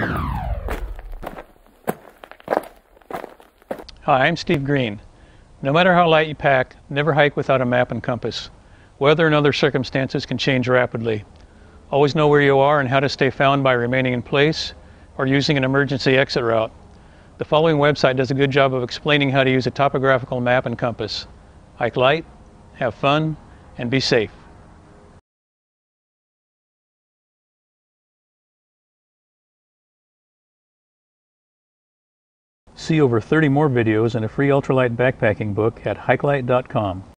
Hi, I'm Steve Green. No matter how light you pack, never hike without a map and compass. Weather and other circumstances can change rapidly. Always know where you are and how to stay found by remaining in place or using an emergency exit route. The following website does a good job of explaining how to use a topographical map and compass. Hike light, have fun, and be safe. See over 30 more videos and a free ultralight backpacking book at hikelight.com.